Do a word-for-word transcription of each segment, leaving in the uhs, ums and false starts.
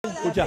Escucha.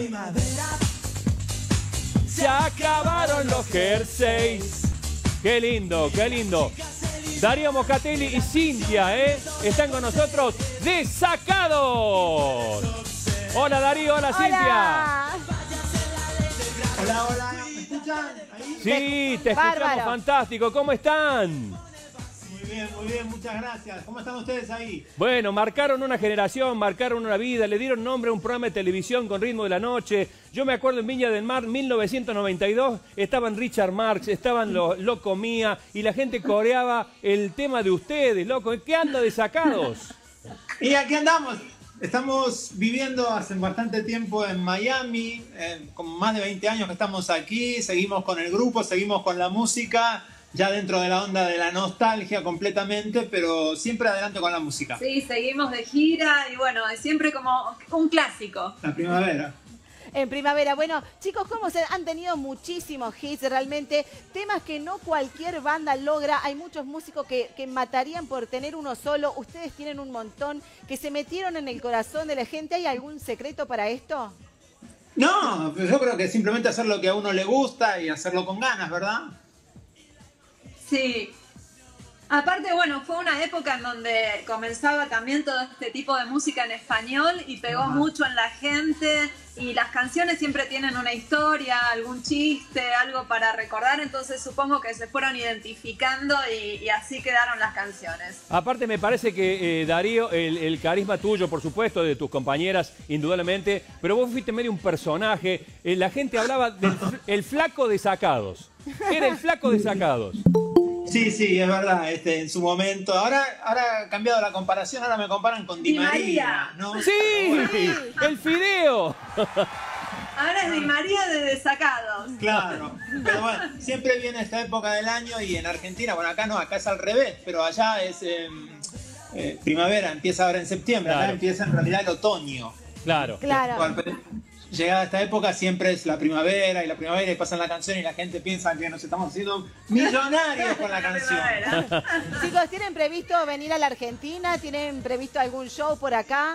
Se acabaron los jerseys. Qué lindo, qué lindo. Darío Moscatelli y Cintia, ¿eh? Están con nosotros Desacados. Hola Darío, hola, hola. Cintia. Hola, hola. ¿Me escuchan ahí? Sí, te escuchamos. Bárbaro. Fantástico. ¿Cómo están? Muy bien, muy bien. Muchas gracias. ¿Cómo están ustedes ahí? Bueno, marcaron una generación, marcaron una vida, le dieron nombre a un programa de televisión con Ritmo de la Noche. Yo me acuerdo en Viña del Mar, mil novecientos noventa y dos, estaban Richard Marx, estaban los Loco Mía y la gente coreaba el tema de ustedes, loco. ¿Qué anda Desacados? Y aquí andamos. Estamos viviendo hace bastante tiempo en Miami, eh, con más de veinte años que estamos aquí, seguimos con el grupo, seguimos con la música, ya dentro de la onda de la nostalgia completamente, pero siempre adelante con la música. Sí, seguimos de gira y bueno, es siempre como un clásico. La primavera. En primavera. Bueno, chicos, ¿cómo se han tenido muchísimos hits realmente? Temas que no cualquier banda logra. Hay muchos músicos que, que matarían por tener uno solo. Ustedes tienen un montón que se metieron en el corazón de la gente. ¿Hay algún secreto para esto? No, yo creo que simplemente hacer lo que a uno le gusta y hacerlo con ganas, ¿verdad? Sí. Aparte, bueno, fue una época en donde comenzaba también todo este tipo de música en español y pegó Ajá. mucho en la gente y las canciones siempre tienen una historia, algún chiste, algo para recordar, entonces supongo que se fueron identificando y, y así quedaron las canciones. Aparte me parece que, eh, Darío, el, el carisma tuyo, por supuesto, de tus compañeras, indudablemente, pero vos fuiste medio un personaje, eh, la gente hablaba del el flaco Desacados, era el flaco Desacados. Sí, sí, es verdad, este, en su momento. Ahora, ahora ha cambiado la comparación, ahora me comparan con Di, Di María, María, ¿no? ¡Sí! sí. ¡El fideo! Ahora es Di María de Desacados. Claro, pero bueno, siempre viene esta época del año y en Argentina, bueno, acá no, acá es al revés, pero allá es eh, eh, primavera, empieza ahora en septiembre, claro. Acá empieza en realidad el otoño. Claro. Claro. Bueno, llegada esta época siempre es la primavera y la primavera y pasan la canción y la gente piensa que nos estamos haciendo millonarios con la canción. Chicos, ¿tienen previsto venir a la Argentina? ¿Tienen previsto algún show por acá?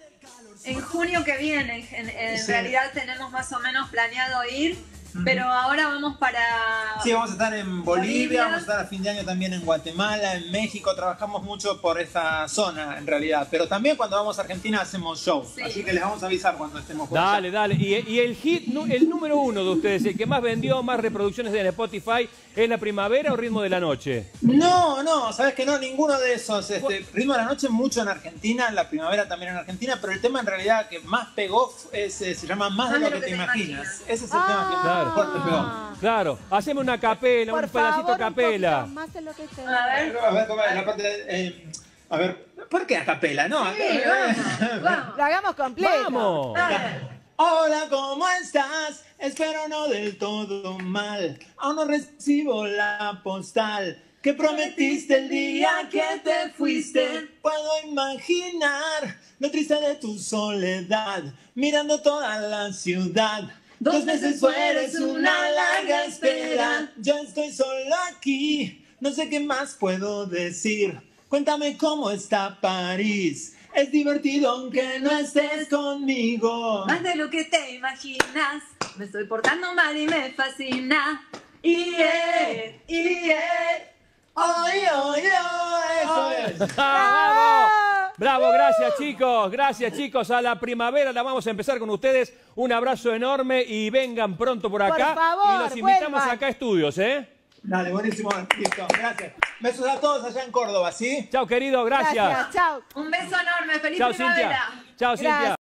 En junio que viene, en, en sí. realidad tenemos más o menos planeado ir, uh-huh. pero ahora vamos para... Sí, vamos a estar en Bolivia, Bolivia, vamos a estar a fin de año también en Guatemala, en México, trabajamos mucho por esta zona en realidad, pero también cuando vamos a Argentina hacemos shows, sí. así que les vamos a avisar cuando estemos juntos. Dale, dale, y, y el hit, el número uno de ustedes, el que más vendió, más reproducciones en Spotify, ¿es La Primavera o Ritmo de la Noche? No, no, sabes que no, ninguno de esos. Este, Ritmo de la Noche mucho en Argentina, La Primavera también en Argentina, pero el tema en realidad que más pegó es, se llama Más de lo que te imaginas. Ese es el ah, tema que claro. fuerte pegó. Claro, haceme una capela, Por un pedacito favor, capela. Un más de lo que te... A ver, a ver, la parte de, eh, a ver, ¿por qué a capela? No, sí, vamos, vamos. Lo hagamos completo. Vamos. Hola, ¿cómo estás? Espero no del todo mal. Aún no recibo la postal que prometiste el día que te fuiste. Puedo imaginar lo triste de tu soledad, mirando toda la ciudad. Dos meses eres una larga espera. Yo estoy solo aquí, no sé qué más puedo decir. Cuéntame cómo está París. Es divertido aunque no estés conmigo. Más de lo que te imaginas. Me estoy portando mal y me fascina. Y yeah, y yeah. Oye, oye, eso es. ¡Bravo! Bravo, gracias chicos, gracias chicos. A La Primavera la vamos a empezar con ustedes. Un abrazo enorme y vengan pronto por acá. Por favor, y los invitamos vuelvan. acá a estudios, ¿eh? Dale, buenísimo, listo, gracias. Besos a todos allá en Córdoba, ¿sí? Chao, querido, gracias. Gracias, chao. Un beso enorme, feliz Chao, primavera. Cintia. Chao, Cintia. Gracias.